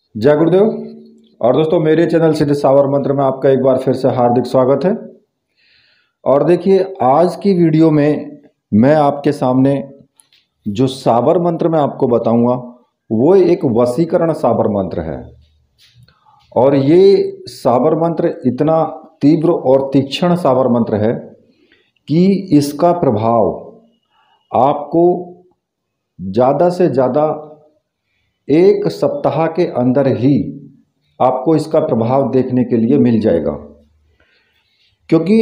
जय गुरुदेव। और दोस्तों, मेरे चैनल सिद्ध सावर मंत्र में आपका एक बार फिर से हार्दिक स्वागत है। और देखिए, आज की वीडियो में मैं आपके सामने जो साबर मंत्र मैं आपको बताऊंगा वो एक वशीकरण साबर मंत्र है। और ये साबर मंत्र इतना तीव्र और तीक्ष्ण साबर मंत्र है कि इसका प्रभाव आपको ज़्यादा से ज़्यादा एक सप्ताह के अंदर ही आपको इसका प्रभाव देखने के लिए मिल जाएगा। क्योंकि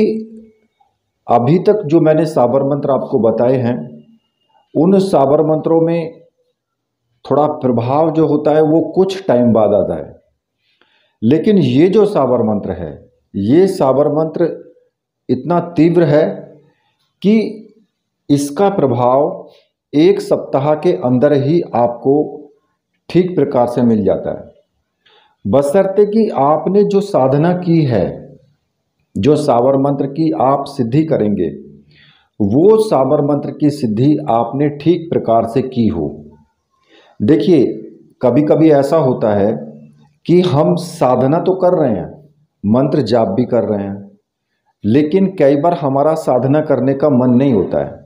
अभी तक जो मैंने साबर मंत्र आपको बताए हैं उन साबर मंत्रों में थोड़ा प्रभाव जो होता है वो कुछ टाइम बाद आता है, लेकिन ये जो साबर मंत्र है, ये साबर मंत्र इतना तीव्र है कि इसका प्रभाव एक सप्ताह के अंदर ही आपको ठीक प्रकार से मिल जाता है, बशर्ते कि आपने जो साधना की है, जो साबर मंत्र की आप सिद्धि करेंगे, वो साबर मंत्र की सिद्धि आपने ठीक प्रकार से की हो। देखिए, कभी कभी ऐसा होता है कि हम साधना तो कर रहे हैं, मंत्र जाप भी कर रहे हैं, लेकिन कई बार हमारा साधना करने का मन नहीं होता है,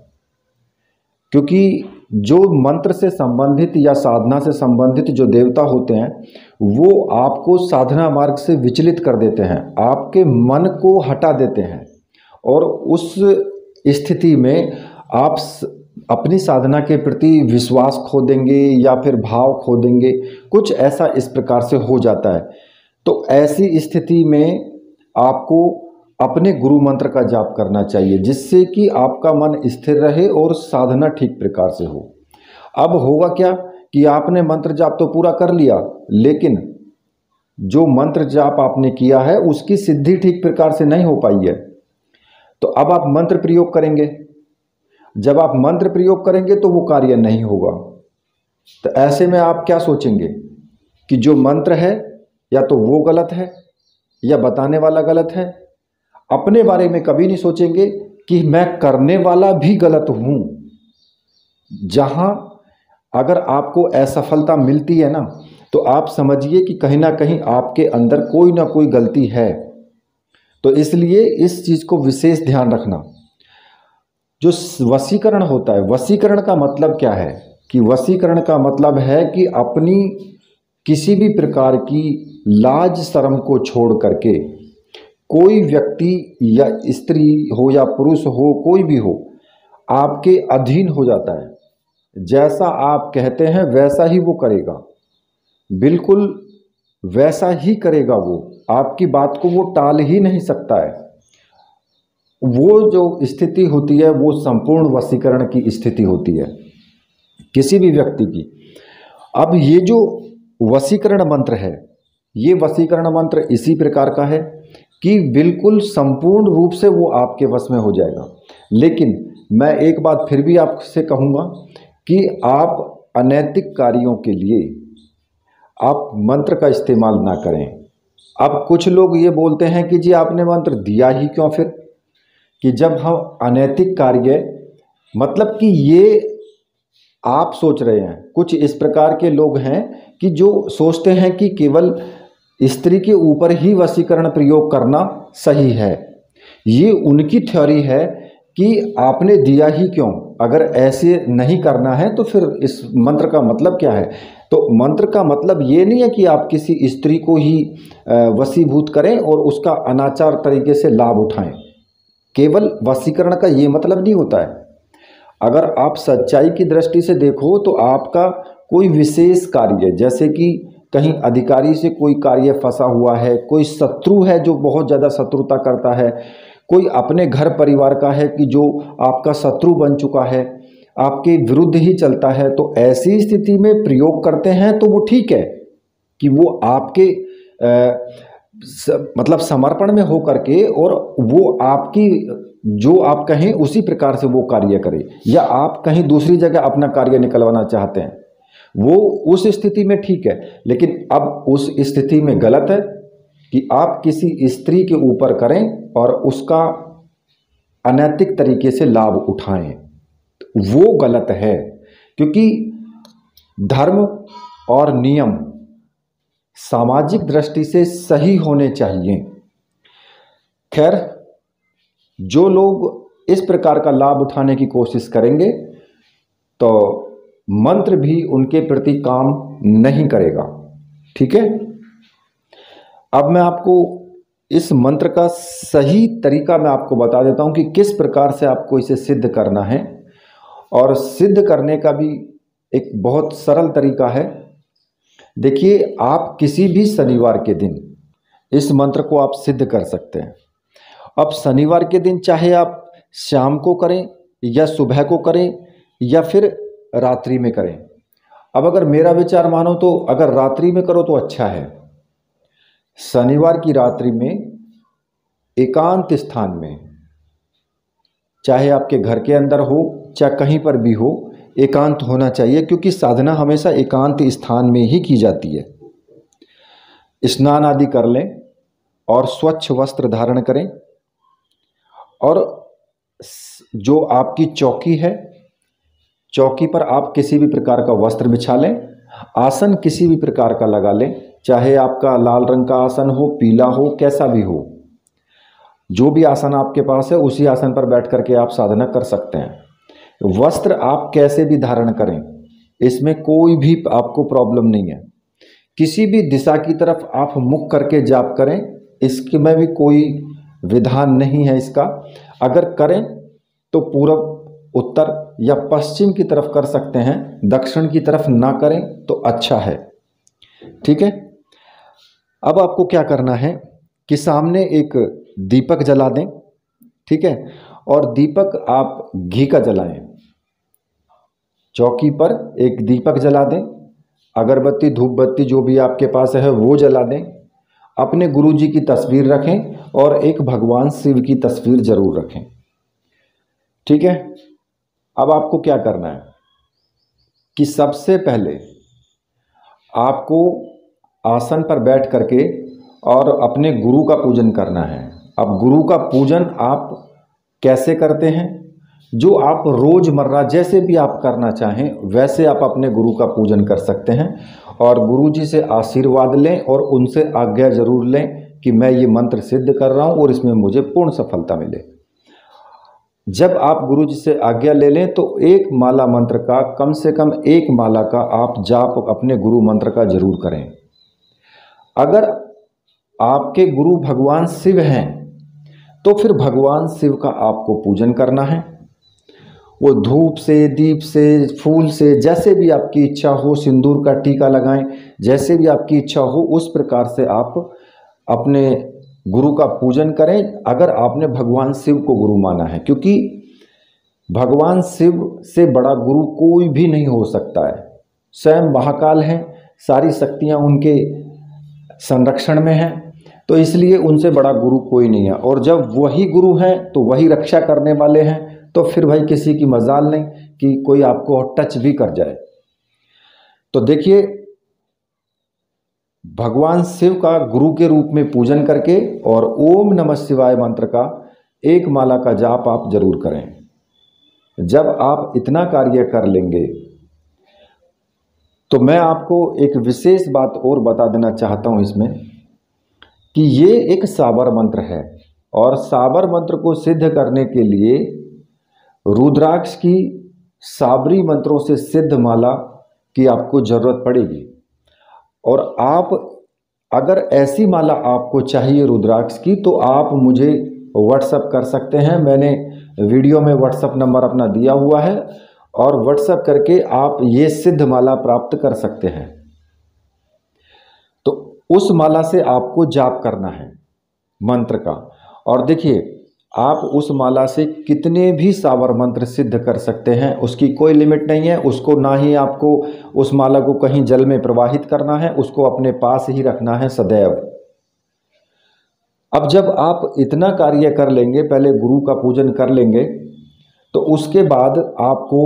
क्योंकि जो मंत्र से संबंधित या साधना से संबंधित जो देवता होते हैं वो आपको साधना मार्ग से विचलित कर देते हैं, आपके मन को हटा देते हैं, और उस स्थिति में आप अपनी साधना के प्रति विश्वास खो देंगे या फिर भाव खो देंगे, कुछ ऐसा इस प्रकार से हो जाता है। तो ऐसी स्थिति में आपको अपने गुरु मंत्र का जाप करना चाहिए, जिससे कि आपका मन स्थिर रहे और साधना ठीक प्रकार से हो। अब होगा क्या कि आपने मंत्र जाप तो पूरा कर लिया, लेकिन जो मंत्र जाप आपने किया है उसकी सिद्धि ठीक प्रकार से नहीं हो पाई है। तो अब आप मंत्र प्रयोग करेंगे, जब आप मंत्र प्रयोग करेंगे तो वो कार्य नहीं होगा। तो ऐसे में आप क्या सोचेंगे कि जो मंत्र है या तो वो गलत है या बताने वाला गलत है। अपने बारे में कभी नहीं सोचेंगे कि मैं करने वाला भी गलत हूं। जहां अगर आपको असफलता मिलती है ना, तो आप समझिए कि कहीं ना कहीं आपके अंदर कोई ना कोई गलती है। तो इसलिए इस चीज को विशेष ध्यान रखना। जो वशीकरण होता है, वशीकरण का मतलब क्या है कि वशीकरण का मतलब है कि अपनी किसी भी प्रकार की लाज शर्म को छोड़ करके कोई व्यक्ति या स्त्री हो या पुरुष हो, कोई भी हो, आपके अधीन हो जाता है। जैसा आप कहते हैं वैसा ही वो करेगा, बिल्कुल वैसा ही करेगा। वो आपकी बात को वो टाल ही नहीं सकता है। वो जो स्थिति होती है वो संपूर्ण वशीकरण की स्थिति होती है किसी भी व्यक्ति की। अब ये जो वशीकरण मंत्र है, ये वशीकरण मंत्र इसी प्रकार का है कि बिल्कुल संपूर्ण रूप से वो आपके वश में हो जाएगा। लेकिन मैं एक बात फिर भी आपसे कहूँगा कि आप अनैतिक कार्यों के लिए आप मंत्र का इस्तेमाल ना करें। अब कुछ लोग ये बोलते हैं कि जी आपने मंत्र दिया ही क्यों फिर, कि जब हम अनैतिक कार्य, मतलब कि ये आप सोच रहे हैं, कुछ इस प्रकार के लोग हैं कि जो सोचते हैं कि केवल स्त्री के ऊपर ही वशीकरण प्रयोग करना सही है। ये उनकी थ्योरी है कि आपने दिया ही क्यों, अगर ऐसे नहीं करना है तो फिर इस मंत्र का मतलब क्या है। तो मंत्र का मतलब ये नहीं है कि आप किसी स्त्री को ही वशीभूत करें और उसका अनाचार तरीके से लाभ उठाएं। केवल वशीकरण का ये मतलब नहीं होता है। अगर आप सच्चाई की दृष्टि से देखो तो आपका कोई विशेष कार्य, जैसे कि कहीं अधिकारी से कोई कार्य फंसा हुआ है, कोई शत्रु है जो बहुत ज़्यादा शत्रुता करता है, कोई अपने घर परिवार का है कि जो आपका शत्रु बन चुका है, आपके विरुद्ध ही चलता है, तो ऐसी स्थिति में प्रयोग करते हैं तो वो ठीक है कि वो आपके मतलब समर्पण में हो करके और वो आपकी जो आप कहें उसी प्रकार से वो कार्य करे, या आप कहीं दूसरी जगह अपना कार्य निकलवाना चाहते हैं, वो उस स्थिति में ठीक है। लेकिन अब उस स्थिति में गलत है कि आप किसी स्त्री के ऊपर करें और उसका अनैतिक तरीके से लाभ उठाएं, वो गलत है। क्योंकि धर्म और नियम सामाजिक दृष्टि से सही होने चाहिए। खैर, जो लोग इस प्रकार का लाभ उठाने की कोशिश करेंगे तो मंत्र भी उनके प्रति काम नहीं करेगा। ठीक है, अब मैं आपको इस मंत्र का सही तरीका मैं आपको बता देता हूं कि किस प्रकार से आपको इसे सिद्ध करना है। और सिद्ध करने का भी एक बहुत सरल तरीका है। देखिए, आप किसी भी शनिवार के दिन इस मंत्र को आप सिद्ध कर सकते हैं। अब शनिवार के दिन चाहे आप शाम को करें या सुबह को करें या फिर रात्रि में करें। अब अगर मेरा विचार मानो तो अगर रात्रि में करो तो अच्छा है। शनिवार की रात्रि में एकांत स्थान में, चाहे आपके घर के अंदर हो चाहे कहीं पर भी हो, एकांत होना चाहिए, क्योंकि साधना हमेशा एकांत स्थान में ही की जाती है। स्नान आदि कर लें और स्वच्छ वस्त्र धारण करें और जो आपकी चौकी है, चौकी पर आप किसी भी प्रकार का वस्त्र बिछा लें। आसन किसी भी प्रकार का लगा लें, चाहे आपका लाल रंग का आसन हो, पीला हो, कैसा भी हो। जो भी आसन आपके पास है उसी आसन पर बैठ करके आप साधना कर सकते हैं। वस्त्र आप कैसे भी धारण करें, इसमें कोई भी आपको प्रॉब्लम नहीं है। किसी भी दिशा की तरफ आप मुख करके जाप करें, इसमें भी कोई विधान नहीं है इसका। अगर करें तो पूरब, उत्तर या पश्चिम की तरफ कर सकते हैं, दक्षिण की तरफ ना करें तो अच्छा है। ठीक है, अब आपको क्या करना है कि सामने एक दीपक जला दें। ठीक है, और दीपक आप घी का जलाएं। चौकी पर एक दीपक जला दें, अगरबत्ती, धूप बत्ती जो भी आपके पास है वो जला दें। अपने गुरु जी की तस्वीर रखें और एक भगवान शिव की तस्वीर जरूर रखें। ठीक है, अब आपको क्या करना है कि सबसे पहले आपको आसन पर बैठ करके और अपने गुरु का पूजन करना है। अब गुरु का पूजन आप कैसे करते हैं? जो आप रोजमर्रा जैसे भी आप करना चाहें वैसे आप अपने गुरु का पूजन कर सकते हैं और गुरु जी से आशीर्वाद लें और उनसे आज्ञा जरूर लें कि मैं ये मंत्र सिद्ध कर रहा हूँ और इसमें मुझे पूर्ण सफलता मिले। जब आप गुरु जी से आज्ञा ले लें तो एक माला मंत्र का, कम से कम एक माला का आप जाप अपने गुरु मंत्र का जरूर करें। अगर आपके गुरु भगवान शिव हैं तो फिर भगवान शिव का आपको पूजन करना है। वो धूप से, दीप से, फूल से, जैसे भी आपकी इच्छा हो, सिंदूर का टीका लगाएं, जैसे भी आपकी इच्छा हो उस प्रकार से आप अपने गुरु का पूजन करें। अगर आपने भगवान शिव को गुरु माना है, क्योंकि भगवान शिव से बड़ा गुरु कोई भी नहीं हो सकता है। स्वयं महाकाल हैं, सारी शक्तियां उनके संरक्षण में हैं, तो इसलिए उनसे बड़ा गुरु कोई नहीं है। और जब वही गुरु हैं तो वही रक्षा करने वाले हैं, तो फिर भाई किसी की मजाल नहीं कि कोई आपको टच भी कर जाए। तो देखिए, भगवान शिव का गुरु के रूप में पूजन करके और ओम नमः शिवाय मंत्र का एक माला का जाप आप जरूर करें। जब आप इतना कार्य कर लेंगे तो मैं आपको एक विशेष बात और बता देना चाहता हूं इसमें कि ये एक साबर मंत्र है और साबर मंत्र को सिद्ध करने के लिए रुद्राक्ष की साबरी मंत्रों से सिद्ध माला की आपको जरूरत पड़ेगी। और आप अगर ऐसी माला आपको चाहिए रुद्राक्ष की तो आप मुझे व्हाट्सएप कर सकते हैं। मैंने वीडियो में व्हाट्सएप नंबर अपना दिया हुआ है और व्हाट्सएप करके आप ये सिद्ध माला प्राप्त कर सकते हैं। तो उस माला से आपको जाप करना है मंत्र का। और देखिए, आप उस माला से कितने भी सावर मंत्र सिद्ध कर सकते हैं, उसकी कोई लिमिट नहीं है। उसको ना ही आपको उस माला को कहीं जल में प्रवाहित करना है, उसको अपने पास ही रखना है सदैव। अब जब आप इतना कार्य कर लेंगे, पहले गुरु का पूजन कर लेंगे, तो उसके बाद आपको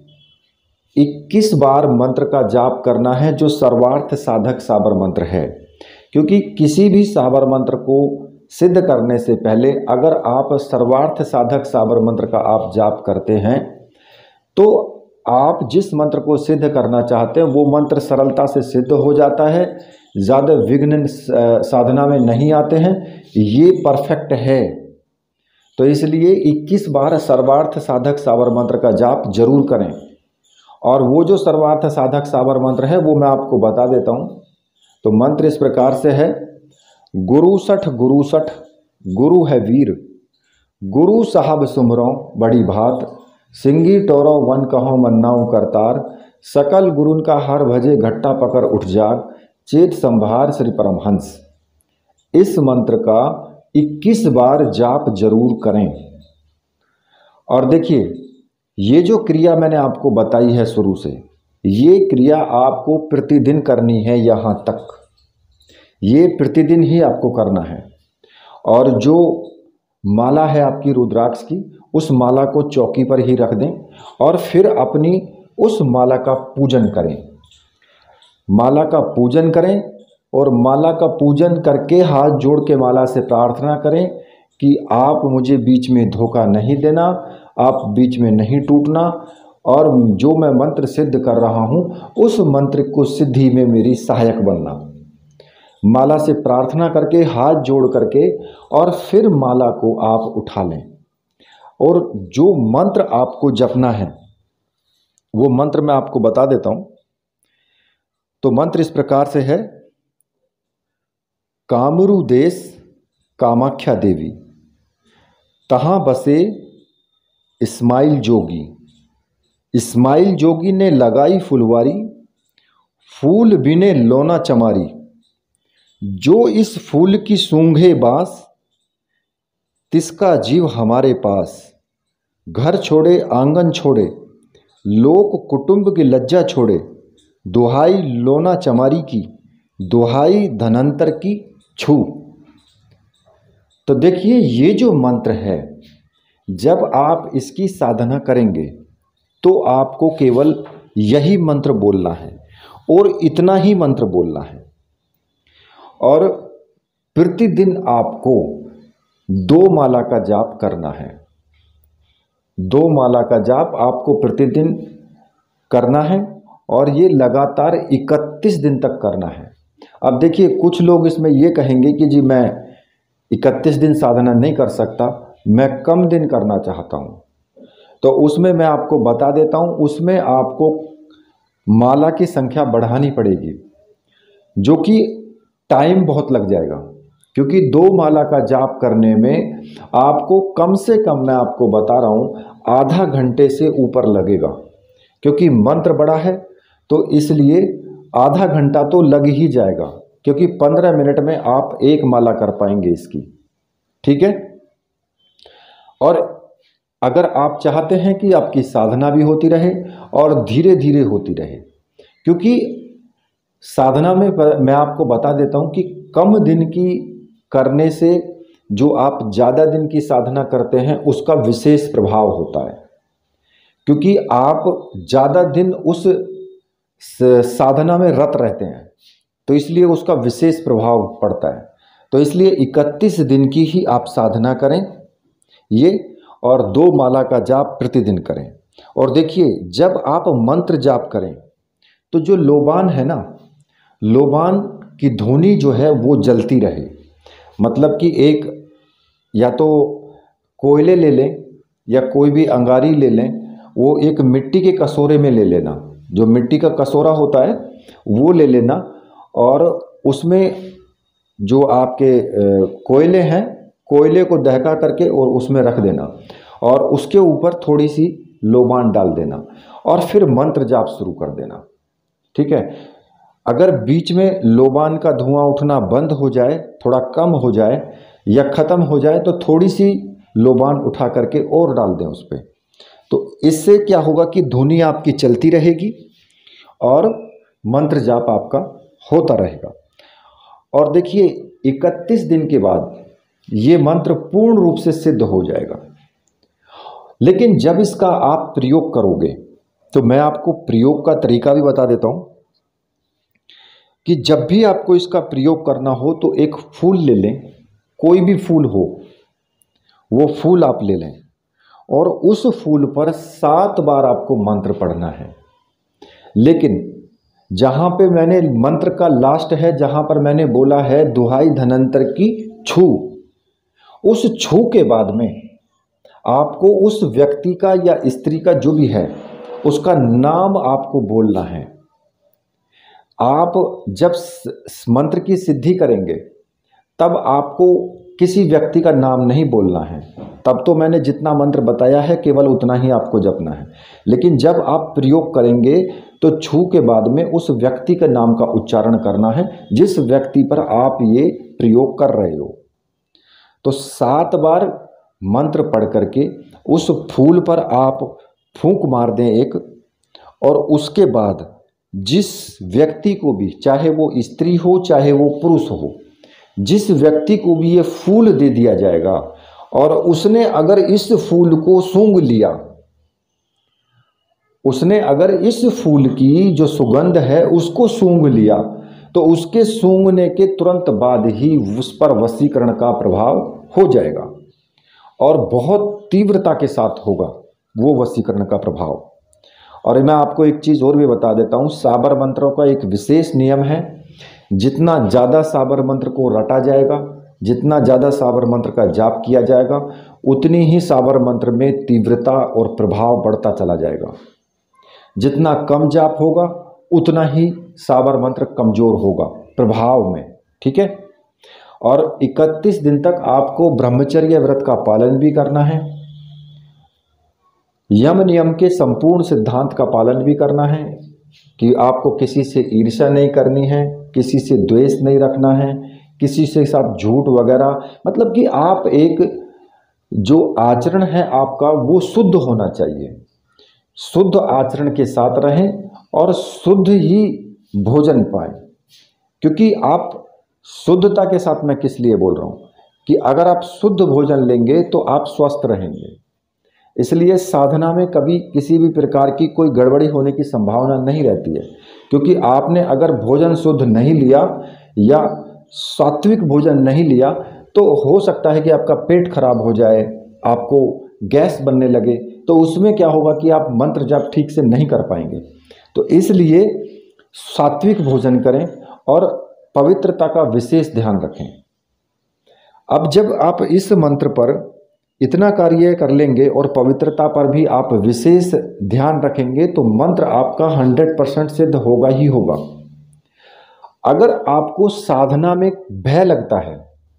21 बार मंत्र का जाप करना है जो सर्वार्थ साधक साबर मंत्र है। क्योंकि किसी भी साबर मंत्र को सिद्ध करने से पहले अगर आप सर्वार्थ साधक साबर मंत्र का आप जाप करते हैं तो आप जिस मंत्र को सिद्ध करना चाहते हैं वो मंत्र सरलता से सिद्ध हो जाता है, ज़्यादा विघ्न साधना में नहीं आते हैं, ये परफेक्ट है। तो इसलिए 21 बार सर्वार्थ साधक सावर मंत्र का जाप जरूर करें। और वो जो सर्वार्थ साधक सावर मंत्र है वो मैं आपको बता देता हूँ। तो मंत्र इस प्रकार से है, गुरु सठ गुरु है वीर, गुरु साहब सुमरो बड़ी भात, सिंगी टोरो वन कहो मन्नाऊ करतार, सकल गुरुन का हर भजे घट्टा पकड़ उठ जाग, चेत संभार श्री परमहंस। इस मंत्र का 21 बार जाप जरूर करें। और देखिए, ये जो क्रिया मैंने आपको बताई है शुरू से, ये क्रिया आपको प्रतिदिन करनी है। यहाँ तक ये प्रतिदिन ही आपको करना है। और जो माला है आपकी रुद्राक्ष की, उस माला को चौकी पर ही रख दें और फिर अपनी उस माला का पूजन करें। माला का पूजन करें और माला का पूजन करके हाथ जोड़ के माला से प्रार्थना करें कि आप मुझे बीच में धोखा नहीं देना, आप बीच में नहीं टूटना, और जो मैं मंत्र सिद्ध कर रहा हूँ उस मंत्र को सिद्धि में मेरी सहायक बनना। माला से प्रार्थना करके हाथ जोड़ करके और फिर माला को आप उठा लें। और जो मंत्र आपको जपना है वो मंत्र मैं आपको बता देता हूँ। तो मंत्र इस प्रकार से है, कामरू देश कामाख्या देवी, तहाँ बसे इस्माइल जोगी, इस्माइल जोगी ने लगाई फुलवारी, फूल बिने लोना चमारी, जो इस फूल की सूंघे बास, तिसका जीव हमारे पास, घर छोड़े आंगन छोड़े, लोक कुटुंब की लज्जा छोड़े, दुहाई लोना चमारी की, दुहाई धनंतर की छू। तो देखिए, ये जो मंत्र है, जब आप इसकी साधना करेंगे तो आपको केवल यही मंत्र बोलना है और इतना ही मंत्र बोलना है। और प्रतिदिन आपको 2 माला का जाप करना है। 2 माला का जाप आपको प्रतिदिन करना है और ये लगातार 31 दिन तक करना है। अब देखिए, कुछ लोग इसमें ये कहेंगे कि जी मैं 31 दिन साधना नहीं कर सकता, मैं कम दिन करना चाहता हूँ। तो उसमें मैं आपको बता देता हूँ, उसमें आपको माला की संख्या बढ़ानी पड़ेगी, जो कि टाइम बहुत लग जाएगा। क्योंकि 2 माला का जाप करने में आपको कम से कम, मैं आपको बता रहा हूँ, आधा घंटे से ऊपर लगेगा। क्योंकि मंत्र बड़ा है तो इसलिए आधा घंटा तो लग ही जाएगा, क्योंकि 15 मिनट में आप 1 माला कर पाएंगे इसकी। ठीक है। और अगर आप चाहते हैं कि आपकी साधना भी होती रहे और धीरे धीरे होती रहे, क्योंकि साधना में मैं आपको बता देता हूं कि कम दिन की करने से जो आप ज़्यादा दिन की साधना करते हैं उसका विशेष प्रभाव होता है। क्योंकि आप ज़्यादा दिन उस साधना में रत रहते हैं, तो इसलिए उसका विशेष प्रभाव पड़ता है। तो इसलिए 31 दिन की ही आप साधना करें ये, और 2 माला का जाप प्रतिदिन करें। और देखिए, जब आप मंत्र जाप करें तो जो लोबान है ना, लोबान की धुनी जो है वो जलती रहे। मतलब कि एक या तो कोयले ले लें या कोई भी अंगारी ले लें, वो एक मिट्टी के कटोरे में ले लेना, जो मिट्टी का कटोरा होता है वो ले लेना, और उसमें जो आपके कोयले हैं, कोयले को दहका करके और उसमें रख देना, और उसके ऊपर थोड़ी सी लोबान डाल देना, और फिर मंत्र जाप शुरू कर देना। ठीक है। अगर बीच में लोबान का धुआं उठना बंद हो जाए, थोड़ा कम हो जाए या ख़त्म हो जाए, तो थोड़ी सी लोबान उठा करके और डाल दें उस पर। तो इससे क्या होगा कि धुनी आपकी चलती रहेगी और मंत्र जाप आपका होता रहेगा। और देखिए, 31 दिन के बाद ये मंत्र पूर्ण रूप से सिद्ध हो जाएगा। लेकिन जब इसका आप प्रयोग करोगे, तो मैं आपको प्रयोग का तरीका भी बता देता हूं कि जब भी आपको इसका प्रयोग करना हो तो एक फूल ले लें, कोई भी फूल हो, वो फूल आप ले लें, और उस फूल पर 7 बार आपको मंत्र पढ़ना है। लेकिन जहाँ पे मैंने मंत्र का लास्ट है, जहाँ पर मैंने बोला है दुहाई धनंतर की छू, उस छू के बाद में आपको उस व्यक्ति का या स्त्री का जो भी है उसका नाम आपको बोलना है। आप जब मंत्र की सिद्धि करेंगे तब आपको किसी व्यक्ति का नाम नहीं बोलना है। तब तो मैंने जितना मंत्र बताया है केवल उतना ही आपको जपना है। लेकिन जब आप प्रयोग करेंगे तो छू के बाद में उस व्यक्ति के नाम का उच्चारण करना है जिस व्यक्ति पर आप ये प्रयोग कर रहे हो। तो 7 बार मंत्र पढ़ करके उस फूल पर आप फूंक मार दें एक, और उसके बाद जिस व्यक्ति को भी, चाहे वो स्त्री हो चाहे वो पुरुष हो, जिस व्यक्ति को भी ये फूल दे दिया जाएगा और उसने अगर इस फूल को सूंघ लिया, उसने अगर इस फूल की जो सुगंध है उसको सूंघ लिया, तो उसके सूंघने के तुरंत बाद ही उस पर वशीकरण का प्रभाव हो जाएगा और बहुत तीव्रता के साथ होगा वो वशीकरण का प्रभाव। और मैं आपको एक चीज़ और भी बता देता हूँ, साबर मंत्रों का एक विशेष नियम है। जितना ज़्यादा साबर मंत्र को रटा जाएगा, जितना ज़्यादा साबर मंत्र का जाप किया जाएगा, उतनी ही साबर मंत्र में तीव्रता और प्रभाव बढ़ता चला जाएगा। जितना कम जाप होगा उतना ही साबर मंत्र कमज़ोर होगा प्रभाव में, ठीक है। और 31 दिन तक आपको ब्रह्मचर्य व्रत का पालन भी करना है, यम नियम के संपूर्ण सिद्धांत का पालन भी करना है कि आपको किसी से ईर्ष्या नहीं करनी है, किसी से द्वेष नहीं रखना है, किसी से साथ झूठ वगैरह, मतलब कि आप एक जो आचरण है आपका वो शुद्ध होना चाहिए। शुद्ध आचरण के साथ रहें और शुद्ध ही भोजन पाएं। क्योंकि आप शुद्धता के साथ, मैं किस लिए बोल रहा हूँ कि अगर आप शुद्ध भोजन लेंगे तो आप स्वस्थ रहेंगे। इसलिए साधना में कभी किसी भी प्रकार की कोई गड़बड़ी होने की संभावना नहीं रहती है, क्योंकि आपने अगर भोजन शुद्ध नहीं लिया या सात्विक भोजन नहीं लिया तो हो सकता है कि आपका पेट खराब हो जाए, आपको गैस बनने लगे, तो उसमें क्या होगा कि आप मंत्र जाप ठीक से नहीं कर पाएंगे। तो इसलिए सात्विक भोजन करें और पवित्रता का विशेष ध्यान रखें। अब जब आप इस मंत्र पर इतना कार्य कर लेंगे और पवित्रता पर भी आप विशेष ध्यान रखेंगे तो मंत्र आपका 100% सिद्ध होगा ही होगा। अगर आपको साधना में भय लगता है,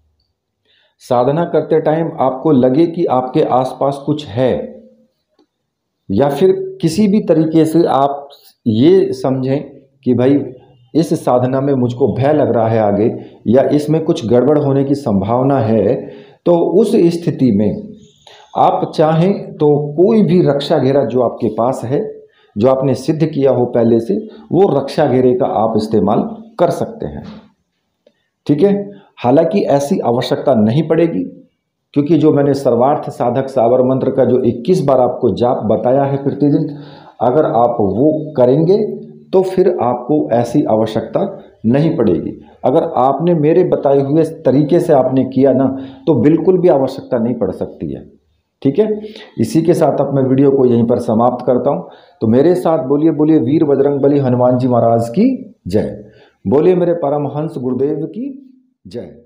साधना करते टाइम आपको लगे कि आपके आसपास कुछ है, या फिर किसी भी तरीके से आप ये समझें कि भाई इस साधना में मुझको भय लग रहा है आगे, या इसमें कुछ गड़बड़ होने की संभावना है, तो उस स्थिति में आप चाहें तो कोई भी रक्षा घेरा जो आपके पास है, जो आपने सिद्ध किया हो पहले से, वो रक्षा घेरे का आप इस्तेमाल कर सकते हैं, ठीक है। हालांकि ऐसी आवश्यकता नहीं पड़ेगी, क्योंकि जो मैंने सर्वार्थ साधक साबर मंत्र का जो 21 बार आपको जाप बताया है प्रतिदिन, अगर आप वो करेंगे तो फिर आपको ऐसी आवश्यकता नहीं पड़ेगी। अगर आपने मेरे बताए हुए तरीके से आपने किया ना, तो बिल्कुल भी आवश्यकता नहीं पड़ सकती है, ठीक है। इसी के साथ अब मैं वीडियो को यहीं पर समाप्त करता हूं। तो मेरे साथ बोलिए बोलिए वीर बजरंगबली हनुमान जी महाराज की जय, बोलिए मेरे परमहंस गुरुदेव की जय।